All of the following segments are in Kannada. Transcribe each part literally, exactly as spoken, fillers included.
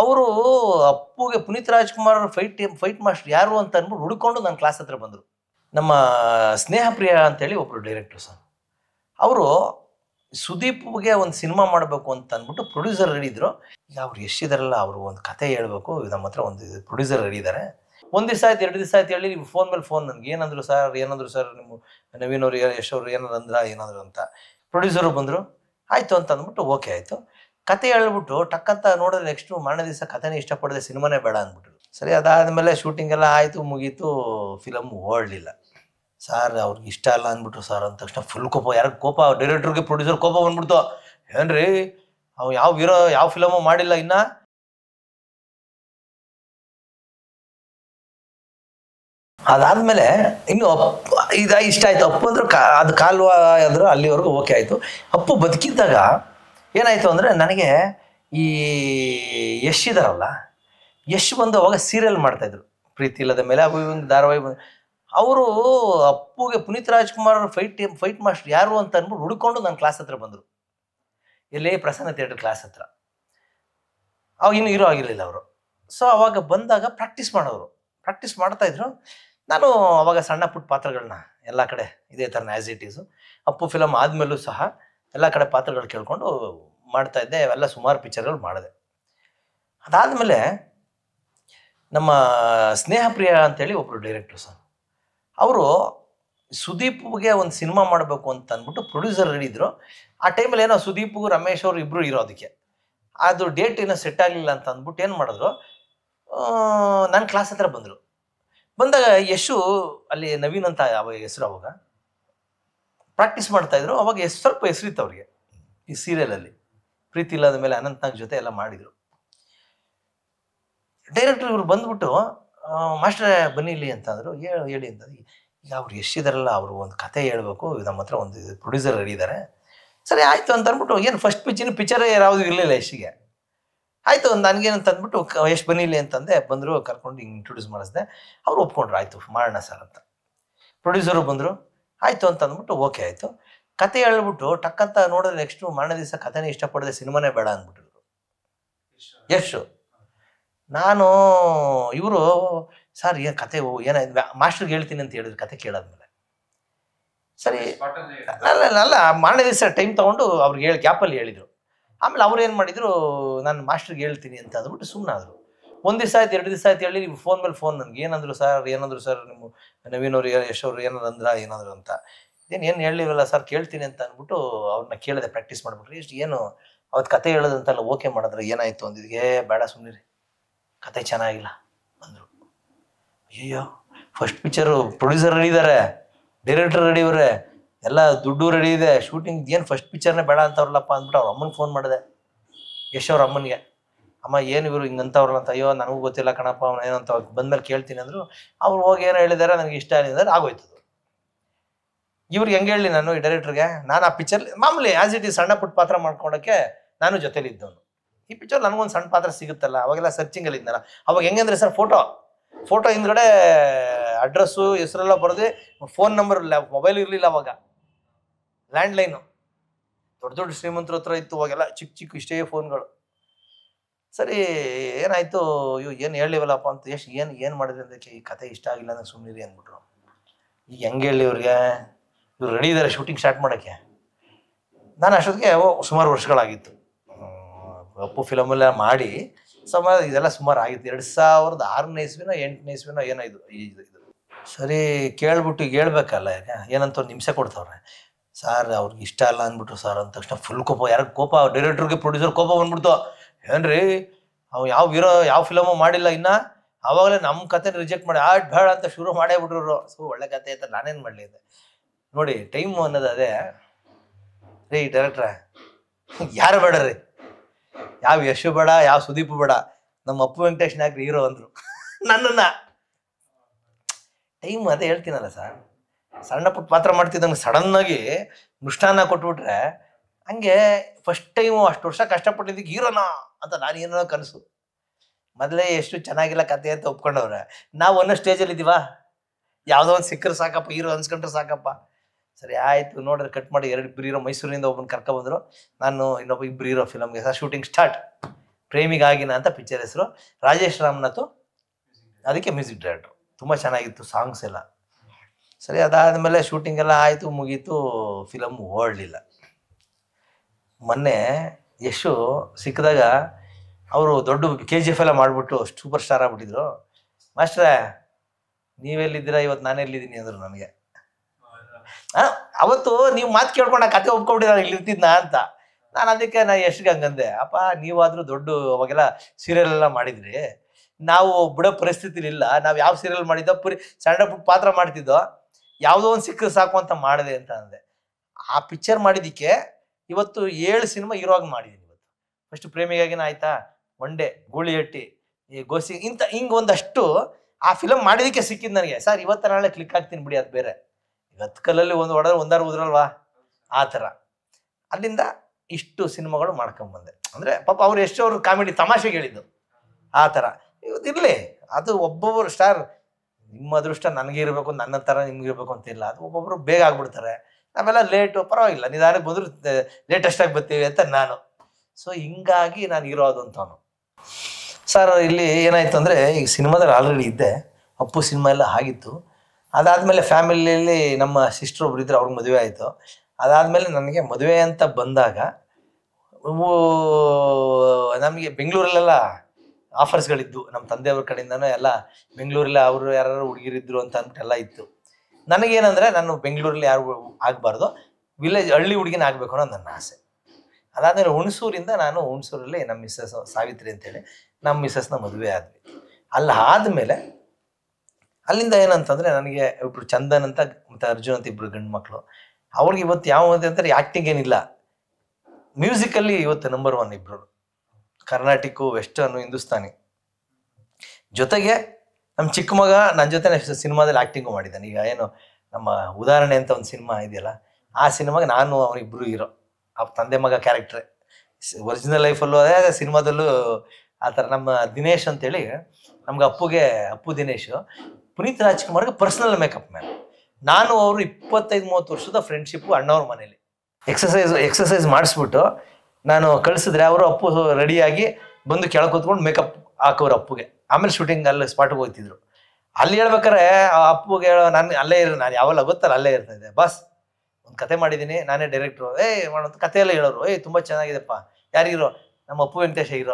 ಅವರು ಅಪ್ಪುಗೆ Puneeth Rajkumar fight fight master ಯಾರು ಅಂತ ಅಂದ್ಬಿಟ್ಟು ಹುಡ್ಕೊಂಡು ನನ್ನ ಕ್ಲಾಸ್ ಹತ್ರ ಬಂದರು. ನಮ್ಮ ಸ್ನೇಹಪ್ರಿಯ ಅಂತೇಳಿ ಒಬ್ಬರು ಡೈರೆಕ್ಟ್ರು ಸರ್. ಅವರು ಸುದೀಪ್ಗೆ ಒಂದು ಸಿನಿಮಾ ಮಾಡಬೇಕು ಅಂತ ಅಂದ್ಬಿಟ್ಟು ಪ್ರೊಡ್ಯೂಸರ್ ಹೇಳಿದ್ರು. ಈಗ ಅವ್ರು ಎಷ್ಟಿದಾರಲ್ಲ ಅವರು ಒಂದು ಕತೆ ಹೇಳ್ಬೇಕು, ನಮ್ಮ ಹತ್ರ ಒಂದು ಪ್ರೊಡ್ಯೂಸರ್ ಹೇಳಿದ್ದಾರೆ. ಒಂದು ದಿವಸ ಆಯ್ತು, ಎರಡು ದಿವಸ ಆಯ್ತು ಹೇಳಿ ನೀವು ಫೋನ್ ಮೇಲೆ ಫೋನ್ ನನಗೆ ಏನಂದ್ರು ಸರ್ ಏನಂದ್ರು ಸರ್ ನಿಮ್ಮ ನವೀನ್ ಅವರು ಯಶ್ ಅವರು ಏನಾದ್ರು ಅಂದ್ರ ಏನಾದ್ರು ಅಂತ. ಪ್ರೊಡ್ಯೂಸರು ಬಂದರು, ಆಯಿತು ಅಂತ ಅಂದ್ಬಿಟ್ಟು ಓಕೆ ಆಯಿತು. ಕತೆ ಹೇಳ್ಬಿಟ್ಟು ಟಕ್ಕಂತ ನೋಡಿದ್ರೆ ನೆಕ್ಸ್ಟು ಮಾರನೇ ದಿವಸ ಕತೆನೇ ಇಷ್ಟಪಡದೆ ಸಿನಿಮಾನೇ ಬೇಡ ಅಂದ್ಬಿಟ್ರು. ಸರಿ, ಅದಾದಮೇಲೆ ಶೂಟಿಂಗ್ ಎಲ್ಲ ಆಯಿತು, ಮುಗೀತು, ಫಿಲಮ್ ಓಡಲಿಲ್ಲ. ಸರ್ ಅವ್ರಿಗೆ ಇಷ್ಟ ಅಲ್ಲ ಅಂದ್ಬಿಟ್ರು ಸರ್ ಅಂದ ತಕ್ಷಣ ಫುಲ್ ಕೋಪ. ಯಾರಿಗೆ ಕೋಪ? ಡೈರೆಕ್ಟ್ರಿಗೆ ಪ್ರೊಡ್ಯೂಸರ್ ಕೋಪ ಬಂದ್ಬಿಡ್ತು. ಏನ್ರಿ ಅವು ಯಾವ ಹೀರೋ ಯಾವ ಫಿಲಮು ಮಾಡಿಲ್ಲ ಇನ್ನ. ಅದಾದಮೇಲೆ ಇನ್ನು ಅಪ್ಪು ಇದ ಇಷ್ಟ ಆಯಿತು. ಅಪ್ಪು ಅಂದ್ರೆ ಕಾ ಅದು ಕಾಲ್ವ ಅಂದ್ರೆ ಅಲ್ಲಿವರೆಗೂ ಓಕೆ ಆಯಿತು. ಅಪ್ಪು ಬದುಕಿದ್ದಾಗ ಏನಾಯಿತು ಅಂದರೆ ನನಗೆ ಈ ಯಶ್ ಇದಾರಲ್ಲ, ಯಶ್ ಬಂದು ಅವಾಗ ಸೀರಿಯಲ್ ಮಾಡ್ತಾಯಿದ್ರು, ಪ್ರೀತಿ ಇಲ್ಲದ ಮೇಲೆ ಅವು ಇವಂಗೆ ಧಾರಾವಾಹಿ ಬಂದು. ಅವರು ಅಪ್ಪುಗೆ Puneeth Rajkumar fight fight master ಯಾರು ಅಂತ ಅಂದ್ಬಿಟ್ಟು ಹುಡ್ಕೊಂಡು ನನ್ನ ಕ್ಲಾಸ್ ಹತ್ರ ಬಂದರು. ಎಲ್ಲಿ? ಪ್ರಸನ್ನ ಥಿಯೇಟರ್ ಕ್ಲಾಸ್ ಹತ್ರ. ಅವಾಗ ಇನ್ನೂ ಹೀರೋ ಆಗಿರಲಿಲ್ಲ ಅವರು. ಸೊ ಅವಾಗ ಬಂದಾಗ ಪ್ರಾಕ್ಟೀಸ್ ಮಾಡೋರು, ಪ್ರಾಕ್ಟೀಸ್ ಮಾಡ್ತಾಯಿದ್ರು. ನಾನು ಅವಾಗ ಸಣ್ಣ ಪುಟ್ಟ ಪಾತ್ರಗಳನ್ನ ಎಲ್ಲ ಕಡೆ ಇದೇ ಥರನ as it is Appu film ಆದಮೇಲೂ ಸಹ ಎಲ್ಲ ಕಡೆ ಪಾತ್ರಗಳು ಕೇಳ್ಕೊಂಡು ಮಾಡ್ತಾಯಿದ್ದೆ. ಅವೆಲ್ಲ ಸುಮಾರು ಪಿಕ್ಚರ್ಗಳು ಮಾಡಿದೆ. ಅದಾದಮೇಲೆ ನಮ್ಮ ಸ್ನೇಹಪ್ರಿಯ ಅಂತೇಳಿ ಒಬ್ಬರು ಡೈರೆಕ್ಟ್ರು ಸರ್. ಅವರು ಸುದೀಪ್ಗೆ ಒಂದು ಸಿನಿಮಾ ಮಾಡಬೇಕು ಅಂತ ಅಂದ್ಬಿಟ್ಟು ಪ್ರೊಡ್ಯೂಸರ್ ಹೇಳಿದ್ರು. ಆ ಟೈಮಲ್ಲಿ ಏನೋ ಸುದೀಪ್ಗೂ ರಮೇಶ್ ಅವರು ಇಬ್ಬರು ಇರೋದಕ್ಕೆ ಅದು ಡೇಟ್ ಏನೋ ಸೆಟ್ ಆಗಲಿಲ್ಲ ಅಂತ ಅಂದ್ಬಿಟ್ಟು ಏನು ಮಾಡಿದ್ರು, ನನ್ನ ಕ್ಲಾಸ್ ಹತ್ರ ಬಂದರು. ಬಂದಾಗ ಯಶು ಅಲ್ಲಿ ನವೀನ್ ಅಂತ ಅವಾಗ ಹೆಸರು, ಅವಾಗ ಪ್ರಾಕ್ಟೀಸ್ ಮಾಡ್ತಾಯಿದ್ರು. ಅವಾಗ ಎಷ್ಟು ಸ್ವಲ್ಪ ಹೆಸರಿತ್ತು ಅವ್ರಿಗೆ ಈ ಸೀರಿಯಲಲ್ಲಿ. ಪ್ರೀತಿ ಇಲ್ಲದ ಮೇಲೆ ಅನಂತ್ನಾಗ್ ಜೊತೆ ಎಲ್ಲ ಮಾಡಿದರು. ಡೈರೆಕ್ಟ್ರ್ ಇವ್ರು ಬಂದ್ಬಿಟ್ಟು ಮಾಸ್ಟ್ರೇ ಬನ್ನಿ ಇಲ್ಲಿ ಅಂತಂದರು. ಹೇಳಿ ಹೇಳಿ ಅಂತ. ಈಗ ಅವ್ರು ಎಷ್ಟಿದಾರಲ್ಲ ಅವರು ಒಂದು ಕತೆ ಹೇಳ್ಬೇಕು, ನಮ್ಮ ಹತ್ರ ಒಂದು ಪ್ರೊಡ್ಯೂಸರ್ ಹೇಳಿದ್ದಾರೆ. ಸರಿ ಆಯಿತು ಅಂತ ಅಂದ್ಬಿಟ್ಟು ಏನು ಫಸ್ಟ್ ಪಿಚ್ಚಿನ ಪಿಕ್ಚರೇ ಯಾವುದು ಇರಲಿಲ್ಲ ಯಶ್ಗೆ. ಆಯಿತು ನನಗೇನಂತ ಅಂದ್ಬಿಟ್ಟು ಯಶ್ ಬನ್ನಿ ಇಲ್ಲಿ ಅಂತಂದೆ. ಬಂದರು, ಕರ್ಕೊಂಡು ಹಿಂಗೆ ಇಂಟ್ರೊಡ್ಯೂಸ್ ಮಾಡಿಸಿದೆ. ಅವ್ರು ಒಪ್ಕೊಂಡ್ರು, ಆಯಿತು ಮಾಡೋಣ ಸರ್ ಅಂತ. ಪ್ರೊಡ್ಯೂಸರು ಬಂದರು, ಆಯಿತು ಅಂತ ಅಂದ್ಬಿಟ್ಟು ಓಕೆ ಆಯಿತು. ಕತೆ ಹೇಳ್ಬಿಟ್ಟು ಟಕ್ಕಂತ ನೋಡಿದ್ರೆ ನೆಕ್ಸ್ಟು ಮಾರನೇ ದಿವಸ ಕತೆನೇ ಇಷ್ಟಪಡದೆ ಸಿನಿಮಾನೇ ಬೇಡ ಅಂದ್ಬಿಟ್ರು ಯಶ್. ನಾನು ಇವರು ಸರ್ ಏನು ಕತೆ ಏನಾಯ್ತು ಮಾಸ್ಟರ್ಗೆ ಹೇಳ್ತೀನಿ ಅಂತ ಹೇಳಿದ್ರು ಕತೆ ಕೇಳಾದ್ಮೇಲೆ. ಸರಿ ಅಲ್ಲ ಅಲ್ಲ ಮಾರನೇ ದಿವಸ ಟೈಮ್ ತೊಗೊಂಡು ಅವ್ರಿಗೆ ಹೇಳಿ ಗ್ಯಾಪಲ್ಲಿ ಹೇಳಿದರು. ಆಮೇಲೆ ಅವ್ರು ಏನು ಮಾಡಿದರು, ನಾನು ಮಾಸ್ಟರ್ಗೆ ಹೇಳ್ತೀನಿ ಅಂತ ಅಂದ್ಬಿಟ್ಟು ಸುಮ್ಮನಾದರು. ಒಂದು ದಿವಸ ಆಯ್ತು, ಎರಡು ದಿವಸ ಆಯ್ತು ಹೇಳಿ ನೀವು ಫೋನ್ ಮೇಲೆ ಫೋನ್ ನನಗೆ ಏನಂದ್ರು ಸರ್ ಏನಂದ್ರು ಸರ್ ನಿಮ್ಮ ನವೀನ್ ಅವರು ಯಶ್ ಅವರು ಏನಾದ್ರು ಅಂದ್ರ ಏನಾದ್ರು ಅಂತ. ಇದೇನು ಏನು ಹೇಳಿವಲ್ಲ ಸರ್ ಕೇಳ್ತೀನಿ ಅಂತ ಅಂದ್ಬಿಟ್ಟು ಅವ್ರನ್ನ ಕೇಳಿದೆ. ಪ್ರಾಕ್ಟೀಸ್ ಮಾಡಿಬಿಟ್ರಿ ಎಷ್ಟು ಏನು ಅವತ್ತು ಕತೆ ಹೇಳೋದಂತೆಲ್ಲ ಓಕೆ ಮಾಡಿದ್ರೆ ಏನಾಯಿತು ಅಂದಿದ್ಗೆ ಬೇಡ ಸುಮ್ಮನಿರಿ ಕತೆ ಚೆನ್ನಾಗಿಲ್ಲ ಅಂದರು. ಅಯ್ಯೋ ಫಸ್ಟ್ ಪಿಕ್ಚರು ಪ್ರೊಡ್ಯೂಸರ್ ರೆಡಿ ಇದ್ದಾರೆ, ಡೈರೆಕ್ಟರ್ ರೆಡಿ ಇವರೇ, ಎಲ್ಲ ದುಡ್ಡು ರೆಡಿ ಇದೆ, ಶೂಟಿಂಗ್ ಏನು ಫಸ್ಟ್ ಪಿಕ್ಚರ್ನೇ ಬೇಡ ಅಂತವ್ರಲ್ಲಪ್ಪ ಅಂದ್ಬಿಟ್ಟು ಅವ್ರ ಅಮ್ಮನಿಗೆ ಫೋನ್ ಮಾಡಿದೆ, ಯಶ್ ಅವ್ರ ಅಮ್ಮನಿಗೆ. ಅಮ್ಮ ಏನು ಇವರು ಹಿಂಗಂತವ್ರಲ್ಲ ಅಂತ. ಅಯ್ಯೋ ನನಗೂ ಗೊತ್ತಿಲ್ಲ ಕಣಪ್ಪ ಅವ್ನು ಏನಂತ ಬಂದಮೇಲೆ ಕೇಳ್ತೀನಿ ಅಂದರು. ಅವ್ರು ಹೋಗಿ ಏನೋ ಹೇಳಿದ್ದಾರೆ, ನನಗೆ ಇಷ್ಟ ಆಗಿದ್ದಾರೆ, ಆಗೋಯ್ತದು. ಇವ್ರಿಗೆ ಹೆಂಗೆ ಹೇಳಿ ನಾನು ಈ ಡೈರೆಕ್ಟ್ರಿಗೆ, ನಾನು ಆ ಪಿಕ್ಚರ್ ಮಾಮೂಲಿ ಆ್ಯಸ್ ಇಟ್ ಈಸ್ ಸಣ್ಣ ಪುಟ್ಟ ಪಾತ್ರ ಮಾಡ್ಕೊಳಕ್ಕೆ ನಾನು ಜೊತೆಲಿ ಇದ್ದವನು. ಈ ಪಿಕ್ಚರ್ ನನಗೊಂದು ಸಣ್ಣ ಪಾತ್ರ ಸಿಗುತ್ತಲ್ಲ, ಅವಾಗೆಲ್ಲ ಸರ್ಚಿಂಗಲ್ಲಿ ಇದ್ದಲ್ಲ. ಅವಾಗ ಹೆಂಗೆ ಅಂದರೆ ಸರ್ ಫೋಟೋ ಫೋಟೋ ಹಿಂದ್ಗಡೆ ಅಡ್ರೆಸ್ಸು ಹೆಸರೆಲ್ಲ ಬರೋದೆ, ಫೋನ್ ನಂಬರ್ ಇಲ್ಲ, ಮೊಬೈಲ್ ಇರಲಿಲ್ಲ ಅವಾಗ, ಲ್ಯಾಂಡ್ಲೈನು. ದೊಡ್ಡ ದೊಡ್ಡ ಶ್ರೀಮಂತರ ಹತ್ರ ಇತ್ತು ಅವಾಗೆಲ್ಲ, ಚಿಕ್ಕ ಚಿಕ್ಕ ಇಷ್ಟೇ ಫೋನ್ಗಳು. ಸರಿ ಏನಾಯಿತು, ಇವು ಏನು ಹೇಳಿವಲ್ಲಪ್ಪ ಅಂತ. ಎಷ್ಟು ಏನು ಏನು ಮಾಡಿದ್ರೆ ಅದಕ್ಕೆ ಈ ಕತೆ ಇಷ್ಟ ಆಗಿಲ್ಲ ಅಂದ್ರೆ ಸುಮ್ಮನಿರಿ ಅಂದ್ಬಿಟ್ರು. ಈಗ ಹೆಂಗೆ ಹೇಳಿ ಇವ್ರಿಗೆ, ಇವ್ರು ರೆಡಿ ಇದ್ದಾರೆ ಶೂಟಿಂಗ್ ಸ್ಟಾರ್ಟ್ ಮಾಡೋಕ್ಕೆ. ನಾನು ಅಷ್ಟೊತ್ತಿಗೆ ಸುಮಾರು ವರ್ಷಗಳಾಗಿತ್ತು ಅಪ್ಪು ಫಿಲಮೆಲ್ಲ ಮಾಡಿ, ಸುಮಾರು ಇದೆಲ್ಲ ಸುಮಾರು ಆಗಿತ್ತು. ಎರಡು ಸಾವಿರದ ಆರನೇ ಇಸ್ವಿನೋ ಎಂಟನೇ ಇಸ್ವಿನೋ ಏನೋ ಇದು ಇದು ಇದು ಸರಿ ಕೇಳ್ಬಿಟ್ಟು ಈಗ ಹೇಳ್ಬೇಕಲ್ಲ, ಈಗ ಏನಂತ ಒಂದು ನಿಮಿಷ ಕೊಡ್ತವ್ರೆ. ಸರ್ ಅವ್ರಿಗೆ ಇಷ್ಟ ಅಲ್ಲ ಅಂದ್ಬಿಟ್ರು ಸರ್ ಅಂದ ತಕ್ಷಣ ಫುಲ್ ಕೋಪ. ಯಾರಿಗೆ ಕೋಪ? ಡೈರೆಕ್ಟ್ರಿಗೆ ಪ್ರೊಡ್ಯೂಸರ್ ಕೋಪ ಬಂದ್ಬಿಡ್ತು. ಏನ್ರಿ ಅವು ಯಾವ ಹೀರೋ ಯಾವ ಫಿಲಮು ಮಾಡಿಲ್ಲ ಇನ್ನ, ಆವಾಗಲೇ ನಮ್ಮ ಕತೆ ರಿಜೆಕ್ಟ್ ಮಾಡಿ ಆಟ್ ಬೇಡ ಅಂತ ಶುರು ಮಾಡೇ ಬಿಟ್ರು. ಸೊ ಒಳ್ಳೆ ಕತೆ ಅಂತ ನಾನೇನು ಮಾಡಲಿ ಇದೆ ನೋಡಿ. ಟೈಮು ಅನ್ನೋದು ಅದೇ ರೀ. ಡೈರೆಕ್ಟ್ರೆ ಯಾರು ಬೇಡ ರೀ, ಯಾವ ಯಶು ಬೇಡ, ಯಾವ ಸುದೀಪ್ ಬೇಡ, ನಮ್ಮ ಅಪ್ಪು ವೆಂಕಟೇಶ್ ನಾಯ್ಕರು ಹೀರೋ ಅಂದರು ನನ್ನನ್ನು. ಟೈಮ್ ಅದೇ ಹೇಳ್ತೀನಲ್ಲ ಸರ್, ಸಣ್ಣ ಪುಟ್ಟ ಪಾತ್ರ ಮಾಡ್ತಿದ್ದಂಗೆ ಸಡನ್ನಾಗಿ ಮೃಷ್ಟಾನ್ನ ಕೊಟ್ಬಿಟ್ರೆ ಹಂಗೆ ಫಸ್ಟ್ ಟೈಮು ಅಷ್ಟು ವರ್ಷ ಕಷ್ಟಪಟ್ಟಿದ್ದಕ್ಕೆ ಹೀರೋನಾ ಅಂತ ನಾನು ಏನೋ ಕನಸು. ಮೊದಲೇ ಎಷ್ಟು ಚೆನ್ನಾಗಿಲ್ಲ ಕತೆ ಅಂತ ಒಪ್ಕೊಂಡವ್ರೆ. ನಾವು ಅನ್ನೋ ಸ್ಟೇಜಲ್ಲಿ ಇದ್ದೀವಾ, ಯಾವುದೋ ಒಂದು ಸಿಕ್ಕರೆ ಸಾಕಪ್ಪ, ಹೀರೋ ಅನ್ಸ್ಕೊಂಡ್ರೆ ಸಾಕಪ್ಪ. ಸರಿ ಆಯಿತು ನೋಡ್ರಿ, ಕಟ್ ಮಾಡಿ ಎರಡು ಇಬ್ಬರು ಹೀರೋ ಮೈಸೂರಿನಿಂದ ಒಬ್ಬನ ಕರ್ಕೊಬಂದರು. ನಾನು ಇನ್ನೊಬ್ಬ ಇಬ್ಬರು ಹೀರೋ ಫಿಲಮ್ಗೆ ಸರ್ ಶೂಟಿಂಗ್ ಸ್ಟಾರ್ಟ್. ಪ್ರೇಮಿಗಾಗಿನ ಅಂತ ಪಿಕ್ಚರ್ ಹೆಸರು. ರಾಜೇಶ್ ರಾಮನಾಥ್ ಅದಕ್ಕೆ ಮ್ಯೂಸಿಕ್ ಡೈರೆಕ್ಟ್ರು. ತುಂಬ ಚೆನ್ನಾಗಿತ್ತು ಸಾಂಗ್ಸ್ ಎಲ್ಲ. ಸರಿ, ಅದಾದಮೇಲೆ ಶೂಟಿಂಗ್ ಎಲ್ಲ ಆಯಿತು, ಮುಗೀತು, ಫಿಲಮ್ ಓಡಲಿಲ್ಲ. ಮೊನ್ನೆ ಯಶು ಸಿಕ್ಕಿದಾಗ ಅವರು ದೊಡ್ಡ ಕೆ ಜಿ ಎಫ್ ಎಲ್ಲ ಮಾಡಿಬಿಟ್ಟು ಸೂಪರ್ ಸ್ಟಾರ್ ಆಗ್ಬಿಟ್ಟಿದ್ರು. ಮಾಸ್ಟ್ರೇ ನೀವೆಲ್ಲಿದ್ದೀರಾ, ಇವತ್ತು ನಾನು ಎಲ್ಲಿದ್ದೀನಿ ಅಂದರು ನನಗೆ. ಹಾಂ, ಅವತ್ತು ನೀವು ಮಾತು ಕೇಳ್ಕೊಂಡು ಆ ಕತೆ ಒಪ್ಕೊಂಡ್ಬಿಟ್ಟಿದ್ದಾರೆ ಇಲ್ಲಿ ಇರ್ತಿದ್ನಾ ಅಂತ. ನಾನು ಅದಕ್ಕೆ ನಾ ಯಶ್ಗೆ ಹಂಗಂದೆ, ಅಪ್ಪ ನೀವಾದರೂ ದೊಡ್ಡ ಅವಾಗೆಲ್ಲ ಸೀರಿಯಲ್ ಎಲ್ಲ ಮಾಡಿದ್ರಿ, ನಾವು ಬಿಡೋ ಪರಿಸ್ಥಿತಿಲಿ ಇಲ್ಲ. ನಾವು ಯಾವ ಸೀರಿಯಲ್ ಮಾಡಿದ್ದೋ ಪುರಿ ಸಣ್ಣ ಪುಟ್ಟ ಪಾತ್ರ ಮಾಡ್ತಿದ್ದೋ, ಯಾವುದೋ ಒಂದು ಸಿಕ್ಕ ಸಾಕು ಅಂತ ಮಾಡಿದೆ ಅಂತ ಅಂದೆ. ಆ ಪಿಕ್ಚರ್ ಮಾಡಿದ್ದಕ್ಕೆ ಇವತ್ತು ಏಳು ಸಿನಿಮಾ ಹೀರೋಗಿ ಮಾಡಿದ್ದೀನಿ. ಇವತ್ತು ಫಸ್ಟ್ ಪ್ರೇಮಿಗಾಗಿನ ಆಯ್ತಾ, ಒನ್ ಡೇ, ಗೂಳಿಹಟ್ಟಿ, ಈ ಗೋಸಿ, ಇಂಥ ಹಿಂಗೆ ಒಂದಷ್ಟು ಆ ಫಿಲಮ್ ಮಾಡಿದ್ದಕ್ಕೆ ಸಿಕ್ಕಿದ್ದು ನನಗೆ. ಸರ್ ಇವತ್ತು ನಾಳೆ ಕ್ಲಿಕ್ ಆಗ್ತೀನಿ ಬಿಡಿ, ಅದು ಬೇರೆ. ಹತ್ತು ಕಲ್ಲಲ್ಲಿ ಒಂದು ಹೊಡೆದ್ರೆ ಒಂದಾರು ಉದ್ರಲ್ವಾ, ಆ ಥರ. ಅಲ್ಲಿಂದ ಇಷ್ಟು ಸಿನಿಮಾಗಳು ಮಾಡ್ಕೊಂಬಂದೆ. ಅಂದರೆ ಪಾಪ ಅವ್ರು ಎಷ್ಟು ಅವರು ಕಾಮಿಡಿ ತಮಾಷೆಗೆ ಹೇಳಿದ್ದು ಆ ಥರ. ಇವತ್ತಿರಲಿ, ಅದು ಒಬ್ಬೊಬ್ಬರು ಸ್ಟಾರ್. ನಿಮ್ಮ ಅದೃಷ್ಟ ನನಗೆ ಇರಬೇಕು, ನನ್ನ ಥರ ನಿಮ್ಗೆ ಇರಬೇಕು ಅಂತಿಲ್ಲ. ಅದು ಒಬ್ಬೊಬ್ಬರು ಬೇಗ ಆಗ್ಬಿಡ್ತಾರೆ, ನಾವೆಲ್ಲ ಲೇಟು, ಪರವಾಗಿಲ್ಲ, ನಿಧಾನಕ್ಕೆ ಬಂದರೂ ಲೇಟೆಸ್ಟಾಗಿ ಬರ್ತೀವಿ ಅಂತ ನಾನು. ಸೊ ಹಿಂಗಾಗಿ ನಾನು ಇರೋದು ಅಂತವನು. ಸರ್ ಇಲ್ಲಿ ಏನಾಯಿತು ಅಂದರೆ, ಈಗ ಸಿನಿಮಾದಲ್ಲಿ ಆಲ್ರೆಡಿ ಇದ್ದೆ, ಅಪ್ಪು ಸಿನಿಮಾ ಎಲ್ಲ ಆಗಿತ್ತು. ಅದಾದಮೇಲೆ ಫ್ಯಾಮಿಲಿಯಲ್ಲಿ ನಮ್ಮ ಸಿಸ್ಟರ್ ಒಬ್ರು ಇದ್ದರು, ಅವ್ರಿಗೆ ಮದುವೆ ಆಯಿತು. ಅದಾದಮೇಲೆ ನನಗೆ ಮದುವೆ ಅಂತ ಬಂದಾಗ ನಮಗೆ ಬೆಂಗಳೂರಲ್ಲೆಲ್ಲ ಆಫರ್ಸ್ಗಳಿದ್ದು, ನಮ್ಮ ತಂದೆಯವ್ರ ಕಡೆಯಿಂದನೂ ಎಲ್ಲ ಬೆಂಗಳೂರಲ್ಲಿ ಅವರು ಯಾರು ಹುಡುಗಿರಿದ್ರು ಅಂತ ಅಂದ್ಬಿಟ್ಟು ಎಲ್ಲ ಇತ್ತು. ನನಗೇನಂದರೆ, ನಾನು ಬೆಂಗಳೂರಲ್ಲಿ ಯಾರು ಆಗಬಾರ್ದು, ವಿಲೇಜ್ ಹಳ್ಳಿ ಹುಡುಗಿನ ಆಗಬೇಕು ಅನ್ನೋದು ನನ್ನ ಆಸೆ. ಅದಾದಮೇಲೆ ಹುಣಸೂರಿಂದ ನಾನು ಹುಣಸೂರಲ್ಲಿ ನಮ್ಮ ಮಿಸ್ಸಸ್ ಸಾವಿತ್ರಿ ಅಂತೇಳಿ ನಮ್ಮ ಮಿಸ್ಸಸ್ನ ಮದುವೆ ಆದ್ವಿ. ಅಲ್ಲಿ ಆದಮೇಲೆ ಅಲ್ಲಿಂದ ಏನಂತಂದರೆ, ನನಗೆ ಇಬ್ಬರು ಚಂದನ್ ಅಂತ ಮತ್ತು ಅರ್ಜುನ್ ಅಂತ ಇಬ್ಬರು ಗಂಡು ಮಕ್ಕಳು. ಅವ್ರಿಗೆ ಇವತ್ತು ಯಾವ ಅಂತಾರೆ ಆ್ಯಕ್ಟಿಂಗ್ ಏನಿಲ್ಲ, ಮ್ಯೂಸಿಕಲ್ಲಿ ಇವತ್ತು ನಂಬರ್ ಒನ್ ಇಬ್ಬರು. ಕರ್ನಾಟಿಕ್ಕು, ವೆಸ್ಟರ್ನು, ಹಿಂದೂಸ್ತಾನಿ. ಜೊತೆಗೆ ನಮ್ಮ ಚಿಕ್ಕ ಮಗ ನನ್ನ ಜೊತೆ ಸಿನಿಮಾದಲ್ಲಿ ಆ್ಯಕ್ಟಿಂಗು ಮಾಡಿದ್ದಾನೆ. ಈಗ ಏನು ನಮ್ಮ ಉದಾಹರಣೆ ಅಂತ ಒಂದು ಸಿನಿಮಾ ಇದೆಯಲ್ಲ, ಆ ಸಿನಿಮಾಗೆ ನಾನು ಅವನಿಬ್ಬರು ಹೀರೋ. ಆ ತಂದೆ ಮಗ ಕ್ಯಾರೆಕ್ಟ್ರೆ ಒರಿಜಿನಲ್ ಲೈಫಲ್ಲೂ ಅದೇ, ಸಿನಿಮಾದಲ್ಲೂ ಆ ಥರ. ನಮ್ಮ ದಿನೇಶ್ ಅಂತೇಳಿ ನಮ್ಗೆ ಅಪ್ಪುಗೆ, ಅಪ್ಪು ದಿನೇಶು ಪುನೀತ್ ರಾಜ್ಕುಮಾರ್ಗೆ ಪರ್ಸ್ನಲ್ ಮೇಕಪ್ ಮ್ಯಾನ್. ನಾನು ಅವರು ಇಪ್ಪತ್ತೈದು ಮೂವತ್ತು ವರ್ಷದ ಫ್ರೆಂಡ್ಶಿಪ್ಪು. ಅಣ್ಣವ್ರ ಮನೇಲಿ ಎಕ್ಸಸೈಸ್ ಎಕ್ಸಸೈಸ್ ಮಾಡಿಸ್ಬಿಟ್ಟು ನಾನು ಕಳಿಸಿದ್ರೆ ಅವರು ಅಪ್ಪು ರೆಡಿಯಾಗಿ ಬಂದು ಕೆಳಗೆ ಕೂತ್ಕೊಂಡು ಮೇಕಪ್ ಹಾಕೋರು ಅಪ್ಪುಗೆ. ಆಮೇಲೆ ಶೂಟಿಂಗ್ ಅಲ್ಲಿ ಸ್ಪಾಟಿಗೆ ಹೋಗ್ತಿದ್ರು. ಅಲ್ಲಿ ಹೇಳ್ಬೇಕಾರೆ ಆ ಅಪ್ಪುಗೆ ಹೇಳೋ, ನಾನು ಅಲ್ಲೇ ಇರೋ, ನಾನು ಯಾವಲ್ಲ ಗೊತ್ತಲ್ಲ ಅಲ್ಲೇ ಇರ್ತಾಯಿದ್ದೆ. ಬಸ್ ಒಂದು ಕತೆ ಮಾಡಿದ್ದೀನಿ, ನಾನೇ ಡೈರೆಕ್ಟ್ರು. ಏಯ್ ಮಾಡೋಂಥ ಕತೆ ಎಲ್ಲ ಹೇಳೋರು, ಏಯ್ ತುಂಬ ಚೆನ್ನಾಗಿದೆಪ್ಪ. ಯಾರಿಗಿರೋ? ನಮ್ಮ ಅಪ್ಪು ವೆಂಕಟೇಶ್ ಹೀರೋ.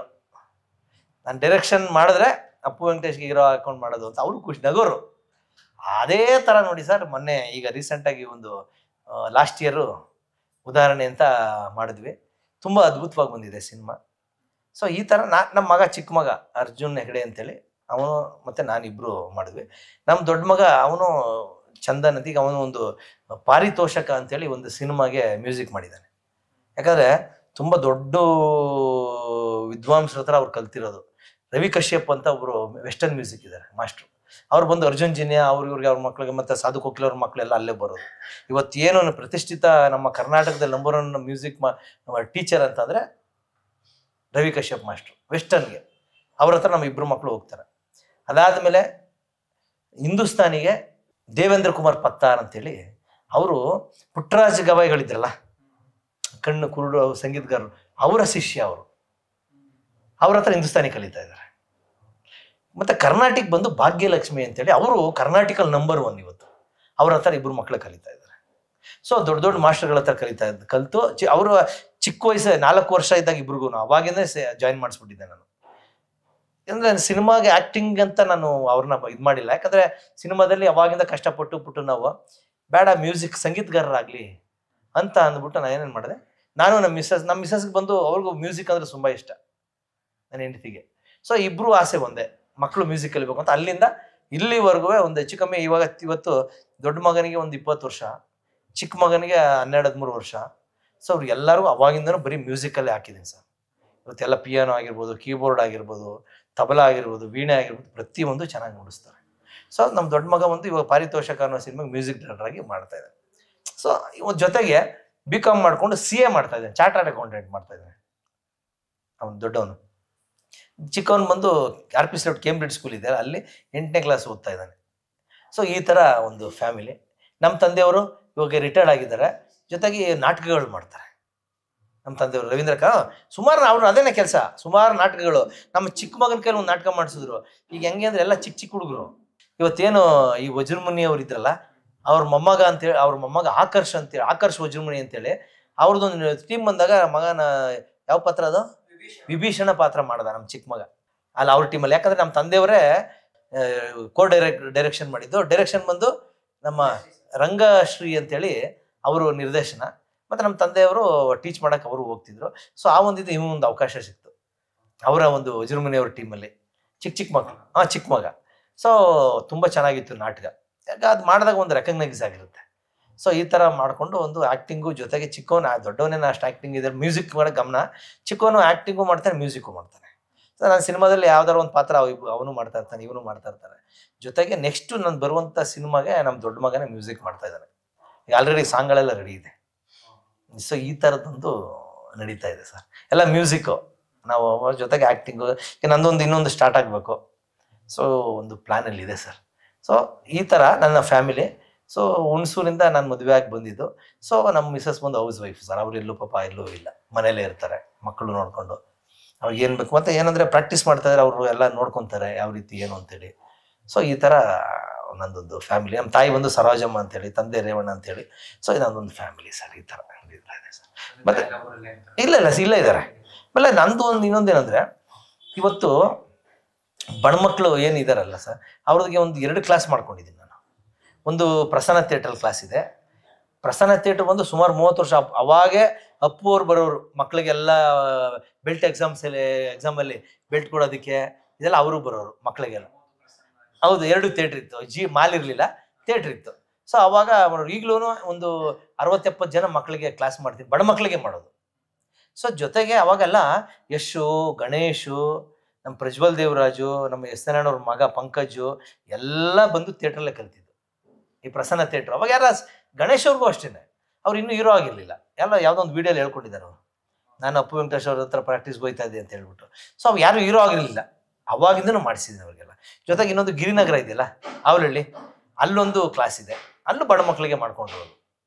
ನಾನು ಡೈರೆಕ್ಷನ್ ಮಾಡಿದ್ರೆ ಅಪ್ಪು ವೆಂಕಟೇಶ್ಗೆ ಹೀರೋ ಹಾಕೊಂಡು ಮಾಡೋದು ಅಂತ ಅವರು ಖುಷಿ ನಗೋರು. ಅದೇ ಥರ ನೋಡಿ ಸರ್, ಮೊನ್ನೆ ಈಗ ರೀಸೆಂಟಾಗಿ ಒಂದು ಲಾಸ್ಟ್ ಇಯರು ಉದಾಹರಣೆ ಅಂತ ಮಾಡಿದ್ವಿ. ತುಂಬ ಅದ್ಭುತವಾಗಿ ಬಂದಿದೆ ಸಿನಿಮಾ. ಸೊ ಈ ಥರ ನಾ ನಮ್ಮ ಮಗ, ಚಿಕ್ಕ ಮಗ ಅರ್ಜುನ್ ಹೆಗಡೆ ಅಂತೇಳಿ ಅವನು ಮತ್ತು ನಾನಿಬ್ಬರು ಮಾಡಿದ್ವಿ. ನಮ್ಮ ದೊಡ್ಡ ಮಗ ಅವನು ಚಂದನ್ ಅಂತ, ಈಗ ಅವನು ಒಂದು ಪಾರಿತೋಷಕ ಅಂತೇಳಿ ಒಂದು ಸಿನಿಮಾಗೆ ಮ್ಯೂಸಿಕ್ ಮಾಡಿದ್ದಾನೆ. ಯಾಕಂದರೆ ತುಂಬ ದೊಡ್ಡ ವಿದ್ವಾಂಸರ ಹತ್ರ ಅವ್ರು ಕಲ್ತಿರೋದು. ರವಿ ಕಶ್ಯಪ್ ಅಂತ ಒಬ್ಬರು ವೆಸ್ಟರ್ನ್ ಮ್ಯೂಸಿಕ್ ಇದ್ದಾರೆ ಮಾಸ್ಟ್ರು. ಅವ್ರು ಬಂದು ಅರ್ಜುನ್ ಜಿನ್ಯ ಅವ್ರ ಇವ್ರಿಗೆ ಅವ್ರ ಮಕ್ಕಳಿಗೆ ಮತ್ತು ಸಾಧು ಕೋಕಿಲ್ ಅವ್ರ ಮಕ್ಕಳೆಲ್ಲ ಅಲ್ಲೇ ಬರೋದು. ಇವತ್ತೇನು ಪ್ರತಿಷ್ಠಿತ ನಮ್ಮ ಕರ್ನಾಟಕದಲ್ಲಿ ನಂಬರ್ ಒನ್ ಮ್ಯೂಸಿಕ್ ಮಾ ಟೀಚರ್ ಅಂತಂದರೆ ರವಿ ಕಶ್ಯಪ್ ಮಾಸ್ಟ್ರು ವೆಸ್ಟರ್ನ್ಗೆ. ಅವ್ರ ಹತ್ರ ನಮ್ಮ ಇಬ್ಬರು ಮಕ್ಕಳು ಹೋಗ್ತಾರೆ. ಅದಾದಮೇಲೆ ಹಿಂದೂಸ್ತಾನಿಗೆ ದೇವೇಂದ್ರ ಕುಮಾರ್ ಪತ್ತಾರ್ ಅಂತೇಳಿ ಅವರು ಪುಟ್ಟರಾಜ ಗವಾಯಿಗಳಿದ್ರಲ್ಲ, ಕಣ್ಣು ಕುರುಡು ಸಂಗೀತಗಾರರು, ಅವರ ಶಿಷ್ಯ ಅವರು. ಅವ್ರ ಹತ್ರ ಹಿಂದೂಸ್ತಾನಿ ಕಲಿತಾ ಇದ್ದಾರೆ. ಮತ್ತು ಕರ್ನಾಟಕ ಬಂದು ಭಾಗ್ಯಲಕ್ಷ್ಮಿ ಅಂತೇಳಿ ಅವರು ಕರ್ನಾಟಕಲ್ ನಂಬರ್ ಒನ್ ಇವತ್ತು. ಅವ್ರ ಹತ್ರ ಇಬ್ಬರು ಮಕ್ಕಳು ಕಲಿತಾ ಇದ್ದಾರೆ. ಸೊ ದೊಡ್ಡ ದೊಡ್ಡ ಮಾಸ್ಟರ್ಗಳ ಹತ್ರ ಕಲಿತಾ ಇದ್ದು ಕಲಿತು ಚಿ ಅವರು ಚಿಕ್ಕ ವಯಸ್ಸು ನಾಲ್ಕು ವರ್ಷ ಇದ್ದಾಗ ಇಬ್ರಿಗೂ ಅವಾಗಿಂದೇ ಸೇ ಜಾಯಿನ್ ಮಾಡಿಸ್ಬಿಟ್ಟಿದ್ದೆ ನಾನು. ಅಂದರೆ ಸಿನಿಮಾಗೆ ಆ್ಯಕ್ಟಿಂಗ್ ಅಂತ ನಾನು ಅವ್ರನ್ನ ಇದು ಮಾಡಿಲ್ಲ. ಯಾಕಂದರೆ ಸಿನಿಮಾದಲ್ಲಿ ಅವಾಗಿಂದ ಕಷ್ಟಪಟ್ಟು ಬಿಟ್ಟು ನಾವು ಬೇಡ ಮ್ಯೂಸಿಕ್ ಸಂಗೀತಗಾರರಾಗಲಿ ಅಂತ ಅಂದ್ಬಿಟ್ಟು ನಾನು ಏನೇನು ಮಾಡಿದೆ, ನಾನು ನಮ್ಮ ಮಿಸ್ಸಸ್ ನಮ್ಮ ಮಿಸ್ಸಸ್ಗೆ ಬಂದು ಅವ್ರಿಗೂ ಮ್ಯೂಸಿಕ್ ಅಂದರೆ ತುಂಬ ಇಷ್ಟ, ನನ್ನ ಹೆಂಡತಿಗೆ. ಸೊ ಇಬ್ಬರು ಆಸೆ ಒಂದೇ, ಮಕ್ಕಳು ಮ್ಯೂಸಿಕ್ ಕಲಿಬೇಕು ಅಂತ. ಅಲ್ಲಿಂದ ಇಲ್ಲಿವರೆಗೂ ಒಂದು ಹೆಚ್ಚು ಕಮ್ಮಿ ಇವಾಗ ಇವತ್ತು ದೊಡ್ಡ ಮಗನಿಗೆ ಒಂದು ಇಪ್ಪತ್ತು ವರ್ಷ, ಚಿಕ್ಕ ಮಗನಿಗೆ ಹನ್ನೆರಡು ಹದಿಮೂರು ವರ್ಷ. ಸೊ ಅವ್ರಿಗೆಲ್ಲರಿಗೂ ಅವಾಗಿಂದನೂ ಬರೀ ಮ್ಯೂಸಿಕಲ್ಲೇ ಹಾಕಿದ್ದೀನಿ ಸರ್. ಇವತ್ತೆಲ್ಲ ಪಿಯಾನೋ ಆಗಿರ್ಬೋದು, ಕೀಬೋರ್ಡ್ ಆಗಿರ್ಬೋದು, ತಬಲಾ ಆಗಿರ್ಬೋದು, ವೀಣೆ ಆಗಿರ್ಬೋದು, ಪ್ರತಿಯೊಂದು ಚೆನ್ನಾಗಿ ನುಡಿಸ್ತಾರೆ. ಸೊ ನಮ್ಮ ದೊಡ್ಡ ಮಗ ಒಂದು ಇವಾಗ ಪಾರಿತೋಷಕ ಅನ್ನೋ ಸಿನಿಮಾಗೆ ಮ್ಯೂಸಿಕ್ ಡೈರೆಕ್ಟರ್ ಆಗಿ ಮಾಡ್ತಾ ಇದ್ದಾನೆ. ಸೊ ಇವಾಗ ಜೊತೆಗೆ ಬಿ ಕಾಮ್ ಮಾಡಿಕೊಂಡು ಸಿ ಎ ಮಾಡ್ತಾ ಇದ್ದಾನೆ, ಚಾರ್ಟರ್ಡ್ ಅಕೌಂಟೆಂಟ್ ಮಾಡ್ತಾ ಇದ್ದಾನೆ ಅವನು ದೊಡ್ಡವನು. ಚಿಕ್ಕವನು ಬಂದು R P C Cambridge school ಇದೆ, ಅಲ್ಲಿ ಎಂಟನೇ ಕ್ಲಾಸ್ ಓದ್ತಾ ಇದ್ದಾನೆ. ಸೊ ಈ ಥರ ಒಂದು ಫ್ಯಾಮಿಲಿ. ನಮ್ಮ ತಂದೆಯವರು ಇವಾಗ ರಿಟೈರ್ಡ್ ಆಗಿದ್ದಾರೆ, ಜೊತೆಗೆ ನಾಟಕಗಳು ಮಾಡ್ತಾರೆ. ನಮ್ಮ ತಂದೆಯವರು ರವೀಂದ್ರ ಕ ಸುಮಾರು ಅವ್ರು ಅದೇನೇ ಕೆಲಸ, ಸುಮಾರು ನಾಟಕಗಳು. ನಮ್ಮ ಚಿಕ್ಕ ಮಗನ ಕೈಲಿ ಒಂದು ನಾಟಕ ಮಾಡಿಸಿದ್ರು. ಈಗ ಹೆಂಗೆ ಅಂದರೆ ಎಲ್ಲ ಚಿಕ್ಕ ಚಿಕ್ಕ ಹುಡುಗರು. ಇವತ್ತೇನು ಈ ವಜ್ರಮುನಿ ಅವ್ರು ಇದ್ರಲ್ಲ, ಅವ್ರ ಮೊಮ್ಮಗ ಅಂತೇಳಿ, ಅವ್ರ ಮೊಮ್ಮಗ ಆಕರ್ಷ್ ಅಂತೇಳಿ, ಆಕರ್ಷ್ ವಜ್ರಮುನಿ ಅಂತೇಳಿ ಅವ್ರದ್ದೊಂದು ಟೀಮ್ ಬಂದಾಗ ಮಗನ ಯಾವ ಪಾತ್ರ ಅದು ವಿಭೀಷಣ ಪಾತ್ರ ಮಾಡ್ದ ನಮ್ಮ ಚಿಕ್ಕ ಮಗ ಅಲ್ಲ ಅವ್ರ ಟೀಮಲ್ಲಿ. ಯಾಕಂದರೆ ನಮ್ಮ ತಂದೆಯವರೇ ಕೋ ಡೈರೆಕ್ಟ್ ಡೈರೆಕ್ಷನ್ ಮಾಡಿದ್ದು. ಡೈರೆಕ್ಷನ್ ಬಂದು ನಮ್ಮ ರಂಗಶ್ರೀ ಅಂತೇಳಿ ಅವರು ನಿರ್ದೇಶನ, ಮತ್ತು ನಮ್ಮ ತಂದೆಯವರು ಟೀಚ್ ಮಾಡೋಕೆ ಅವರು ಹೋಗ್ತಿದ್ರು. ಸೊ ಆ ಒಂದಿದ್ದು ಇವೊಂದು ಅವಕಾಶ ಸಿಕ್ತು ಅವರ ಒಂದು ವಜ್ರಮುನಿ ಅವ್ರ ಟೀಮಲ್ಲಿ. ಚಿಕ್ಕ ಚಿಕ್ಕ ಮಕ್ಕಳು, ಹಾಂ ಚಿಕ್ಕ ಮಗ. ಸೊ ತುಂಬ ಚೆನ್ನಾಗಿತ್ತು ನಾಟಕ. ಯಾಕೆ ಅದು ಮಾಡಿದಾಗ ಒಂದು ರೆಕಗ್ನೈಸ್ ಆಗಿರುತ್ತೆ. ಸೊ ಈ ಥರ ಮಾಡಿಕೊಂಡು ಒಂದು ಆ್ಯಕ್ಟಿಂಗು ಜೊತೆಗೆ ಚಿಕ್ಕವನು ದೊಡ್ಡವನೇನು ಅಷ್ಟು ಆ್ಯಕ್ಟಿಂಗ್ ಇದೆ, ಮ್ಯೂಸಿಕ್ ಮಾಡೋಕೆ ಗಮನ. ಚಿಕ್ಕವನು ಆ್ಯಕ್ಟಿಂಗು ಮಾಡ್ತಾನೆ, ಮ್ಯೂಸಿಕ್ಕು ಮಾಡ್ತಾನೆ. ಸೊ ನಾನು ಸಿನಿಮಾದಲ್ಲಿ ಯಾವ್ದಾರು ಒಂದು ಪಾತ್ರ ಅವನು ಮಾಡ್ತಾ ಇರ್ತಾನೆ, ಇವನು ಮಾಡ್ತಾ ಇರ್ತಾರೆ. ಜೊತೆಗೆ ನೆಕ್ಸ್ಟು ನಾನು ಬರುವಂಥ ಸಿನಿಮಾಗೆ ನಮ್ಮ ದೊಡ್ಡ ಮಗನೇ ಮ್ಯೂಸಿಕ್ ಮಾಡ್ತಾ ಇದ್ದಾನೆ. ಈಗ ಆಲ್ರೆಡಿ ಸಾಂಗ್ಗಳೆಲ್ಲ ರೆಡಿ ಇದೆ. ಸೊ ಈ ಥರದ್ದೊಂದು ನಡೀತಾ ಇದೆ ಸರ್. ಎಲ್ಲ ಮ್ಯೂಸಿಕ್ಕು, ನಾವು ಜೊತೆಗೆ ಆ್ಯಕ್ಟಿಂಗು. ನಂದೊಂದು ಇನ್ನೊಂದು ಸ್ಟಾರ್ಟ್ ಆಗಬೇಕು. ಸೊ ಒಂದು ಪ್ಲ್ಯಾನಲ್ಲಿದೆ ಸರ್. ಸೊ ಈ ಥರ ನನ್ನ ಫ್ಯಾಮಿಲಿ. ಸೊ ಹುಣಸೂರಿಂದ ನಾನು ಮದುವೆ ಆಗಿ ಬಂದಿದ್ದು. ಸೊ ನಮ್ಮ ಮಿಸಸ್ ಬಂದು ಹೌಸ್ ವೈಫ್ ಸರ್. ಅವ್ರು ಎಲ್ಲೂ ಪಾಪ ಎಲ್ಲೂ ಇಲ್ಲ, ಮನೇಲೇ ಇರ್ತಾರೆ, ಮಕ್ಕಳು ನೋಡಿಕೊಂಡು. ಅವ್ರಿಗೆ ಏನು ಬೇಕು ಮತ್ತು ಏನಂದರೆ ಪ್ರಾಕ್ಟೀಸ್ ಮಾಡ್ತಾಯಿದ್ರೆ ಅವರು ಎಲ್ಲ ನೋಡ್ಕೊತಾರೆ ಯಾವ ರೀತಿ ಏನು ಅಂತೇಳಿ. ಸೊ ಈ ಥರ ನನ್ನದೊಂದು ಫ್ಯಾಮಿಲಿ. ನಮ್ಮ ತಾಯಿ ಬಂದು ಸರೋಜಮ್ಮ ಅಂತೇಳಿ, ತಂದೆ ರೇವಣ್ಣ ಅಂತೇಳಿ. ಸೊ ಇದೊಂದೊಂದು ಫ್ಯಾಮಿಲಿ ಸರ್. ಈ ಥರ ಇದೆ ಸರ್. ಮತ್ತು ಇಲ್ಲ ಇಲ್ಲ ಇಲ್ಲ ಇದ್ದಾರೆ. ಆಮೇಲೆ ನಂದು ಒಂದು ಇನ್ನೊಂದೇನೆಂದರೆ, ಇವತ್ತು ಬಣ್ಮಕ್ಳು ಏನಿದಾರಲ್ಲ ಸರ್, ಅವ್ರಿಗೆ ಒಂದು ಎರಡು ಕ್ಲಾಸ್ ಮಾಡ್ಕೊಂಡಿದ್ದೀನಿ ನಾನು. ಒಂದು ಪ್ರಸನ್ನ ಥಿಯೇಟರ್ ಕ್ಲಾಸ್ ಇದೆ. ಪ್ರಸನ್ನ ಥಿಯೇಟರ್ ಬಂದು ಸುಮಾರು ಮೂವತ್ತು ವರ್ಷ ಅವಾಗೇ ಅಪ್ಪು ಅವ್ರು ಬರೋರು ಮಕ್ಕಳಿಗೆಲ್ಲ ಬೆಲ್ಟ್ ಎಕ್ಸಾಮ್ಸಲ್ಲಿ ಎಕ್ಸಾಮಲ್ಲಿ ಬೆಲ್ಟ್ ಕೊಡೋದಕ್ಕೆ ಇದೆಲ್ಲ ಅವರು ಬರೋರು ಮಕ್ಕಳಿಗೆಲ್ಲ. ಹೌದು, ಎರಡು ಥಿಯೇಟ್ರ್ ಇತ್ತು. ಜಿ ಮಾಲ್ ಇರಲಿಲ್ಲ, ಥಿಯೇಟ್ರ್ ಇತ್ತು. ಸೊ ಅವಾಗ ಅವರು ಈಗಲೂ ಒಂದು ಅರವತ್ತೆಪ್ಪತ್ತು ಜನ ಮಕ್ಕಳಿಗೆ ಕ್ಲಾಸ್ ಮಾಡ್ತೀನಿ, ಬಡ ಮಕ್ಕಳಿಗೆ ಮಾಡೋದು. ಸೊ ಜೊತೆಗೆ ಅವಾಗೆಲ್ಲ ಯಶು, ಗಣೇಶು, ನಮ್ಮ ಪ್ರಜ್ವಲ್ ದೇವರಾಜು, ನಮ್ಮ ಎಸ್ ನಾರಾಯಣವ್ರ ಮಗ ಪಂಕಜು ಎಲ್ಲ ಬಂದು ಥಿಯೇಟ್ರಲ್ಲೇ ಕಲ್ತಿದ್ದು ಈ ಪ್ರಸನ್ನ ಥಿಯೇಟ್ರ್. ಅವಾಗ ಯಾರ ಗಣೇಶ್ ಅವ್ರಿಗೂ ಅಷ್ಟೇ, ಅವ್ರು ಇನ್ನೂ ಹೀರೋ ಆಗಿರಲಿಲ್ಲ. ಎಲ್ಲ ಯಾವುದೋ ಒಂದು ವೀಡಿಯೋಲಿ ಹೇಳ್ಕೊಂಡಿದ್ದಾರೆ ಅವರು, ನಾನು ಅಪ್ಪು ವೆಂಕಟೇಶ್ ಅವ್ರ ಹತ್ರ ಪ್ರಾಕ್ಟೀಸ್ ಹೋಯ್ತಾ ಇದ್ದೆ ಅಂತ ಹೇಳ್ಬಿಟ್ಟು. ಸೊ ಅವು ಯಾರು ಹೀರೋ ಆಗಿರಲಿಲ್ಲ, ಅವಾಗಿಂದನೂ ಮಾಡಿಸಿದ್ದೀನಿ ಅವ್ರಿಗೆಲ್ಲ. ಜೊತೆಗೆ ಇನ್ನೊಂದು ಗಿರಿನಗರ ಇದೆಯಲ್ಲ ಅವಳಹಳ್ಳಿ, ಅಲ್ಲೊಂದು ಕ್ಲಾಸ್ ಇದೆ, ಅಲ್ಲೂ ಬಡ ಮಕ್ಕಳಿಗೆ ಮಾಡ್ಕೊಂಡು.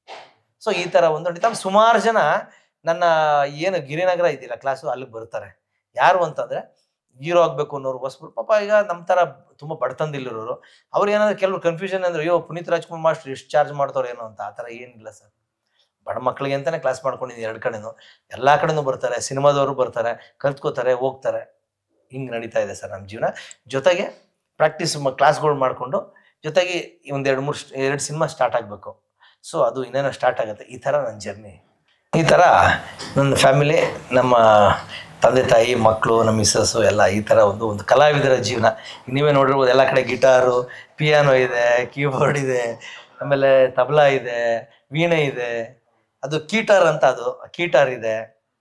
ಸೊ ಈ ಥರ ಒಂದು ನಡೀತಾ ಸುಮಾರು ಜನ ನನ್ನ ಏನು ಗಿರಿನಗರ ಇದೆಯಲ್ಲ ಕ್ಲಾಸು, ಅಲ್ಲಿಗೆ ಬರ್ತಾರೆ. ಯಾರು ಅಂತಂದರೆ ಹೀರೋ ಆಗಬೇಕು ಅನ್ನೋರು ಹೊಸಬ್ರು ಪಾಪ. ಈಗ ನಮ್ಮ ಥರ ತುಂಬ ಬಡತನದಿಲ್ಲಿರೋರು ಅವ್ರು ಏನಾದರೂ ಕೆಲವರು ಕನ್ಫ್ಯೂಷನ್ ಅಂದರೆ, ಅಯ್ಯೋ ಪುನೀತ್ ರಾಜ್ಕುಮಾರ್ ಮಾಸ್ಟ್ರು ಎಷ್ಟು ಚಾರ್ಜ್ ಮಾಡ್ತಾರೋ ಏನೋ ಅಂತ. ಆ ಥರ ಏನಿಲ್ಲ ಸರ್. ಬಡ ಮಕ್ಕಳಿಗೆ ಅಂತಲೇ ಕ್ಲಾಸ್ ಮಾಡ್ಕೊಂಡಿದ್ದೀನಿ. ಎರಡು ಕಡೆನೂ ಎಲ್ಲ ಕಡೆನೂ ಬರ್ತಾರೆ, ಸಿನಿಮಾದವರು ಬರ್ತಾರೆ, ಕಲ್ತ್ಕೋತಾರೆ, ಹೋಗ್ತಾರೆ. ಹಿಂಗೆ ನಡೀತಾ ಇದೆ ಸರ್ ನಮ್ಮ ಜೀವನ. ಜೊತೆಗೆ ಪ್ರಾಕ್ಟೀಸ್ ಕ್ಲಾಸ್ಗಳು ಮಾಡಿಕೊಂಡು ಜೊತೆಗೆ ಒಂದು ಎರಡು ಮೂರು ಎರಡು ಸಿನಿಮಾ ಸ್ಟಾರ್ಟ್ ಆಗಬೇಕು. ಸೊ ಅದು ಇನ್ನೇನೋ ಸ್ಟಾರ್ಟ್ ಆಗುತ್ತೆ. ಈ ಥರ ನನ್ನ ಜರ್ನಿ. ಈ ಥರ ನನ್ನ ಫ್ಯಾಮಿಲಿ, ನಮ್ಮ ತಂದೆ ತಾಯಿ, ಮಕ್ಕಳು, ನಮ್ಮ ಮಿಸ್ಸಸ್ಸು ಎಲ್ಲ ಈ ಥರ ಒಂದು ಒಂದು ಕಲಾವಿದರ ಜೀವನ. ನೀವೇ ನೋಡಿರ್ಬೋದು, ಎಲ್ಲ ಕಡೆ ಗಿಟಾರು, ಪಿಯಾನೋ ಇದೆ, ಕೀಬೋರ್ಡ್ ಇದೆ, ಆಮೇಲೆ ತಬಲಾ ಇದೆ, ವೀಣೆ ಇದೆ, ಅದು ಕೀಟಾರ್ ಅಂತ, ಅದು ಕೀಟಾರ್ ಇದೆ.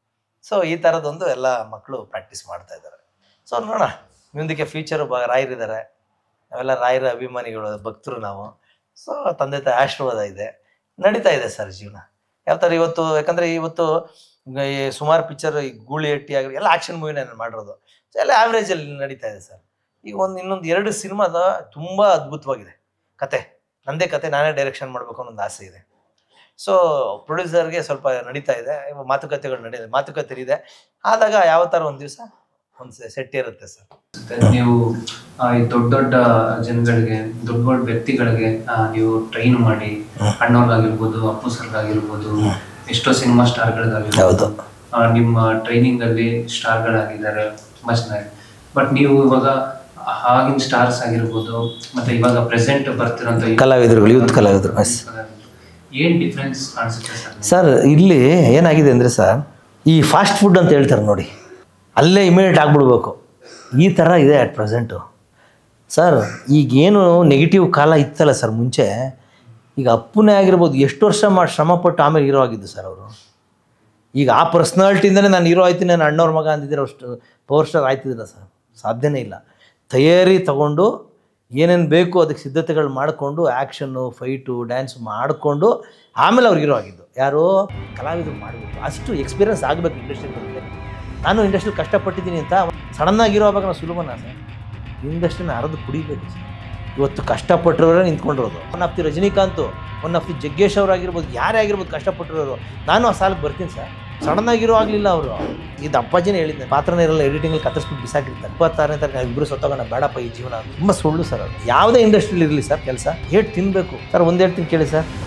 ಸೊ ಈ ಥರದೊಂದು ಎಲ್ಲ ಮಕ್ಕಳು ಪ್ರಾಕ್ಟೀಸ್ ಮಾಡ್ತಾ ಇದ್ದಾರೆ. ಸೊ ನೋಡೋಣ ಮುಂದಕ್ಕೆ ಫ್ಯೂಚರು. ಬ ರಾಯರಿದ್ದಾರೆ, ನಾವೆಲ್ಲ ರಾಯರ ಅಭಿಮಾನಿಗಳು, ಭಕ್ತರು ನಾವು. ಸೊ ತಂದೆ ತಾಯಿ ಆಶೀರ್ವಾದ ಇದೆ, ನಡೀತಾ ಇದೆ ಸರ್ ಜೀವನ. ಯಾವ ಥರ ಇವತ್ತು, ಯಾಕಂದರೆ ಇವತ್ತು ಸುಮಾರು ಪಿಕ್ಚರ್, ಈ ಗೂಳಿ ಹಟ್ಟಿ ಆಗಲಿ ಎಲ್ಲ ಆ್ಯಕ್ಷನ್ ಮೂವಿನೇ ನಾನು ಮಾಡಿರೋದು. ಸೊ ಎಲ್ಲ ಆ್ಯಾವ್ರೇಜಲ್ಲಿ ನಡೀತಾ ಇದೆ ಸರ್. ಈಗ ಒಂದು ಇನ್ನೊಂದು ಎರಡು ಸಿನಿಮಾದ ತುಂಬ ಅದ್ಭುತವಾಗಿದೆ ಕತೆ. ನನ್ನದೇ ಕತೆ, ನಾನೇ ಡೈರೆಕ್ಷನ್ ಮಾಡಬೇಕು ಅನ್ನೋ ಒಂದು ಆಸೆ ಇದೆ. ಸೊ ಪ್ರೊಡ್ಯೂಸರ್ಗೆ ಸ್ವಲ್ಪ ನಡೀತಾ ಇದೆ, ಮಾತುಕತೆಗಳು ನಡೀಇದೆ, ಮಾತುಕತೆ ಇದೆ. ಆದಾಗ ಯಾವ ಥರ ಒಂದು ದಿವಸ ಒಂದು ಸೆಟ್ ಇರುತ್ತೆ ಸರ್. ನೀವು ಈ ದೊಡ್ಡ ದೊಡ್ಡ ಜನಗಳಿಗೆ, ದೊಡ್ಡ ದೊಡ್ಡ ವ್ಯಕ್ತಿಗಳಿಗೆ ನೀವು ಟ್ರೈನ್ ಮಾಡಿ, ಅಣ್ಣವ್ರಿಗಾಗಿರ್ಬೋದು, ಅಪ್ಪು ಸರ್ಗಾಗಿರ್ಬೋದು, ಎಷ್ಟೋ ಸಿನಿಮಾ ಸ್ಟಾರ್ಗಳಿಗಾಗಿರ್ಬೋದು, ನಿಮ್ಮ ಟ್ರೈನಿಂಗ್ ಅಲ್ಲಿ ಸ್ಟಾರ್ಗಳಾಗಿದ್ದಾರೆ ತುಂಬಾ ಚೆನ್ನಾಗಿ. ಬಟ್ ನೀವು ಇವಾಗ ಆಗಿನ ಸ್ಟಾರ್ಸ್ ಆಗಿರ್ಬೋದು ಮತ್ತೆ ಇವಾಗ ಪ್ರೆಸೆಂಟ್ ಬರ್ತಿರೋಂಥ ಕಲಾವಿದರುಗಳು, ಯೂತ್ ಕಲಾವಿದರು, ಏನ್ ಡಿಫ್ರೆನ್ಸ್ ಅನ್ಸುತ್ತೆ ಸರ್? ಸರ್ ಇಲ್ಲಿ ಏನಾಗಿದೆ ಅಂದರೆ ಸರ್, ಈ ಫಾಸ್ಟ್ ಫುಡ್ ಅಂತ ಹೇಳ್ತಾರೆ ನೋಡಿ, ಅಲ್ಲೇ ಇಮಿಡಿಯೇಟ್ ಆಗಿಬಿಡ್ಬೇಕು, ಈ ಥರ ಇದೆ ಅಟ್ ಪ್ರೆಸೆಂಟು ಸರ್. ಈಗೇನು ನೆಗೆಟಿವ್ ಕಾಲ ಇತ್ತಲ್ಲ ಸರ್ ಮುಂಚೆ, ಈಗ ಅಪ್ಪನೇ ಆಗಿರ್ಬೋದು, ಎಷ್ಟು ವರ್ಷ ಮಾಡಿ ಶ್ರಮಪಟ್ಟು ಆಮೇಲೆ ಹೀರೋ ಆಗಿದ್ದು ಸರ್ ಅವರು. ಈಗ ಆ ಪರ್ಸ್ನಾಲಿಟಿಯಿಂದಲೇ ನಾನು ಹೀರೋ ಆಯ್ತೀನಿ, ನಾನು ಅಣ್ಣವ್ರ ಮಗ ಅಂದಿದ್ದೀರ, ಅಷ್ಟು ಪವರ್ ಸ್ಟಾರ್ ಆಯ್ತಿದ್ದಿಲ್ಲ ಸರ್, ಸಾಧ್ಯನೇ ಇಲ್ಲ. ತಯಾರಿ ತಗೊಂಡು ಏನೇನು ಬೇಕು ಅದಕ್ಕೆ ಸಿದ್ಧತೆಗಳು ಮಾಡಿಕೊಂಡು, ಆ್ಯಕ್ಷನ್ನು, ಫೈಟು, ಡ್ಯಾನ್ಸ್ ಮಾಡಿಕೊಂಡು ಆಮೇಲೆ ಅವ್ರು ಹೀರೋ ಆಗಿದ್ದು. ಯಾರೋ ಕಲಾವಿದರು ಮಾಡಬೇಕು, ಅಷ್ಟು ಎಕ್ಸ್ಪೀರಿಯನ್ಸ್ ಆಗಬೇಕು ಇಂಡಸ್ಟ್ರಿ ಬಗ್ಗೆ. ನಾನು ಇಂಡಸ್ಟ್ರಿಲಿ ಕಷ್ಟಪಟ್ಟಿದ್ದೀನಿ ಅಂತ ಸಡನ್ನಾಗಿ ಹೀರೋ ಆವಾಗ ನಾವು ಸುಲಭನ ಸರ್. ಇಂಡಸ್ಟ್ರಿನ ಅರ್ದು ಕುಡಿಬೇಕು ಸರ್. ಇವತ್ತು ಕಷ್ಟಪಟ್ಟಿರೋರೇ ನಿಂತ್ಕೊಂಡಿರೋದು. One of the Rajinikanth, one of the Jaggesh ಅವರಾಗಿರ್ಬೋದು, ಯಾರೇ ಆಗಿರ್ಬೋದು ಕಷ್ಟಪಟ್ಟಿರೋರು. ನಾನು ಆ ಸಾಲಕ್ಕೆ ಬರ್ತೀನಿ ಸರ್. ಸಡನ್ ಆಗಿರೋ ಆಗಲಿಲ್ಲ ಅವರು. ಇದು ಅಪ್ಪಾಜಿನೇ ಹೇಳಿದ್ದೆ, ಪಾತ್ರನೇ ಇರಲ್ಲ, ಎಡಿಟಿಂಗಲ್ಲಿ ಕತ್ತರಿಸ್ಬಿಟ್ಟು ಬಿಸಾಕಿರ್ತಾರೆ. ಇಪ್ಪತ್ತಾರನೇ ತಾರೀಕು ನಾವು ಇಬ್ಬರು ಸತ್ತೋಗೋಣ, ಬೇಡಪ್ಪ ಈ ಜೀವನ. ತುಂಬ ಸುಳ್ಳು ಸರ್ ಅದು. ಯಾವುದೇ ಇಂಡಸ್ಟ್ರಿಲಿ ಇರಲಿ ಸರ್ ಕೆಲಸ ಹೇಟ್ ತಿನ್ನಬೇಕು ಸರ್. ಒಂದು ಹೇಳ್ತೀನಿ ಕೇಳಿ ಸರ್,